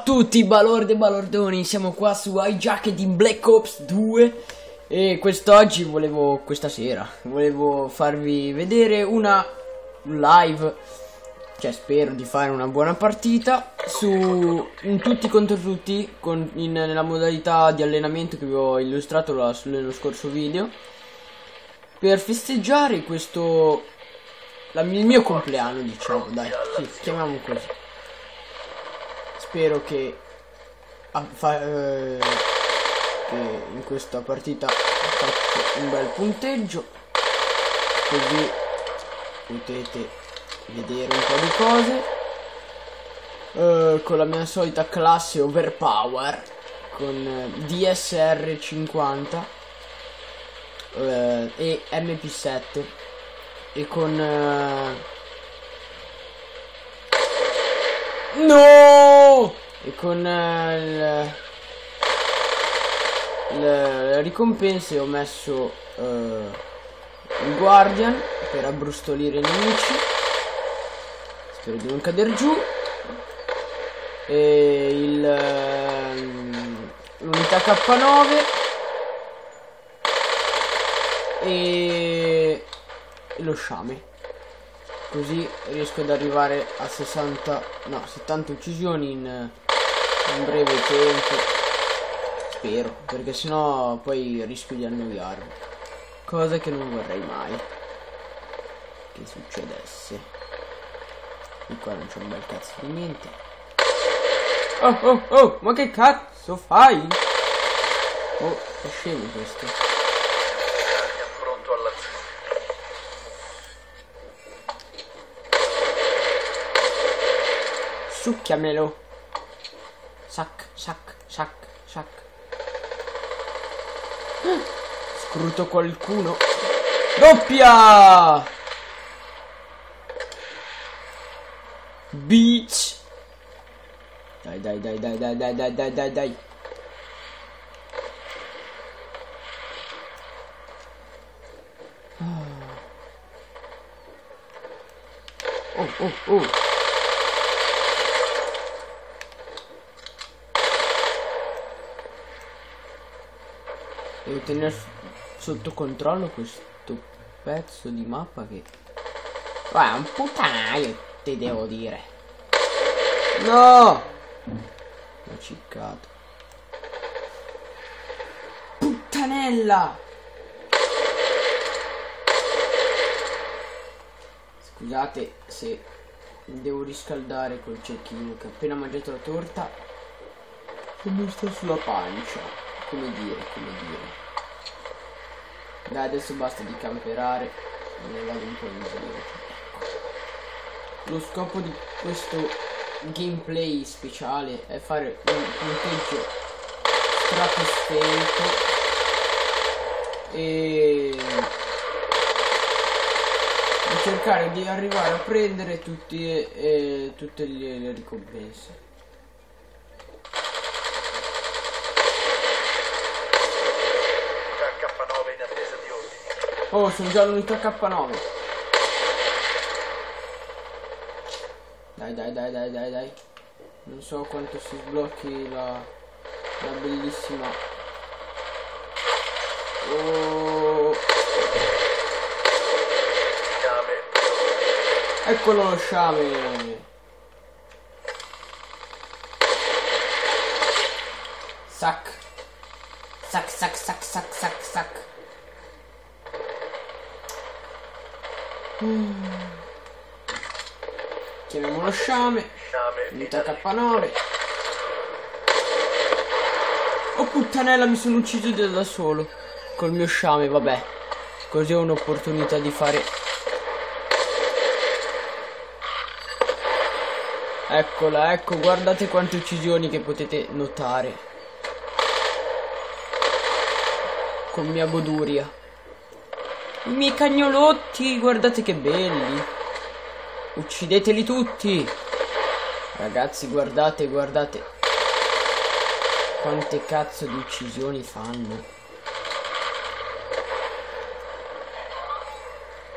tutti balorde e balordoni, siamo qua su iJacket in Black Ops 2 e questa sera volevo farvi vedere un live, cioè spero di fare una buona partita in tutti contro tutti nella modalità di allenamento che vi ho illustrato nello scorso video, per festeggiare il mio compleanno, diciamo, dai, sì, chiamiamo così. Spero che in questa partita faccio un bel punteggio, così potete vedere un po' di cose, con la mia solita classe overpower, con DSR 50 e MP7 e con no! E con le ricompense ho messo il Guardian per abbrustolire i nemici, spero di non cadere giù, e l'unità K9 e lo sciame. Così riesco ad arrivare a 70 uccisioni in breve tempo, spero, perché sennò poi rischio di annoiarmi, cosa che non vorrei mai che succedesse. E qua non c'è un bel cazzo di niente. Oh, ma che cazzo fai? Oh, è scemo questo. Succhiamelo. Sac. Scruto qualcuno. Doppia! Beach. Dai. Oh. Devo tenere sotto controllo questo pezzo di mappa che è un puttanaio, te devo dire. No! L'ho ciccato. Puttanella! Scusate se devo riscaldare col cecchino che ho appena mangiato la torta e mi sta sulla pancia. Come dire. Dai, adesso basta di camperare, me ne vado un po' in giro. Lo scopo di questo gameplay speciale è fare un punteggio stratosferico e cercare di arrivare a prendere tutte le ricompense. Oh, sono già all'unità K9. Dai. Non so quanto si sblocchi la bellissima. Oh. Eccolo lo sciame. Sac. Chiamiamolo sciame. Unità K9. Oh puttanella, mi sono ucciso da solo col mio sciame, vabbè. Così ho un'opportunità di fare. Eccola, ecco, guardate quante uccisioni che potete notare con mia goduria. I miei cagnolotti, guardate che belli. Uccideteli tutti. Ragazzi, guardate quante cazzo di uccisioni fanno.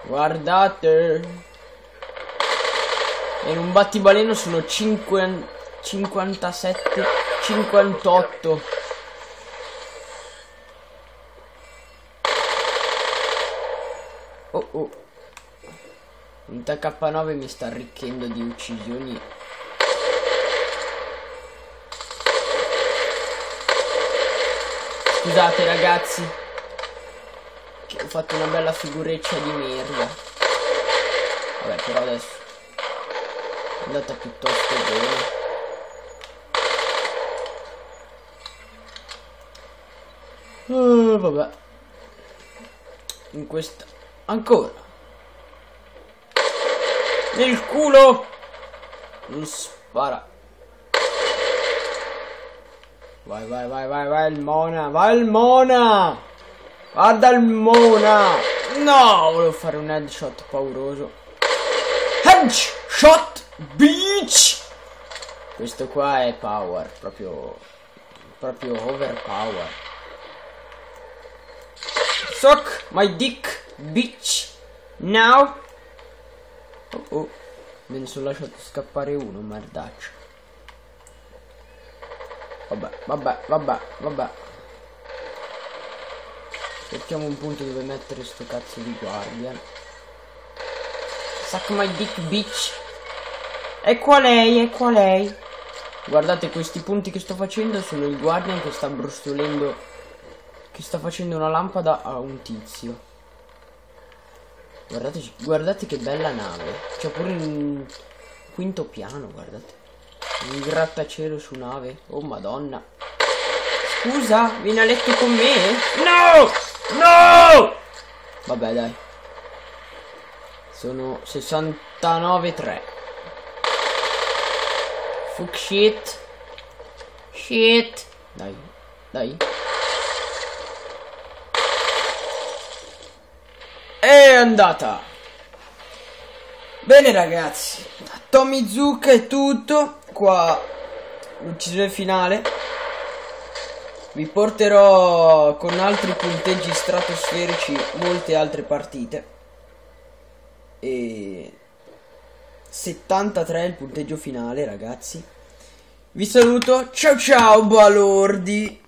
Guardate. E in un battibaleno sono 57, 58. Oh oh. Unità K9 mi sta arricchendo di uccisioni. Scusate ragazzi, che ho fatto una bella figureccia di merda. Vabbè, però adesso è andata piuttosto bene. Vabbè. In questa ancora nel culo. Non spara. Vai, vai, vai, vai, vai il Mona, vai il Mona. Guarda il Mona. No, volevo fare un headshot pauroso. Headshot bitch. Questo qua è power, proprio overpower. Suck my dick bitch now. Oh oh, me ne sono lasciato scappare uno, merdaccio. Vabbè, vabbè, vabbè, vabbè. Cerchiamo un punto dove mettere sto cazzo di guardian. Suck my dick bitch. E qual è? E qual è? Guardate, questi punti che sto facendo sono il guardian che sta brustolendo, che sta facendo una lampada a un tizio. Guardate, guardate che bella nave. C'è pure un quinto piano, guardate. Un grattacielo su nave. Oh madonna. Scusa, vieni a letto con me? No! No! Vabbè dai. Sono 69-3. Fuck shit. Shit. Dai, dai. È andata. Bene ragazzi, Tommy Zucca è tutto. Qua l'uccisione finale. Vi porterò con altri punteggi stratosferici molte altre partite. E 73 è il punteggio finale ragazzi. Vi saluto, ciao ciao balordi.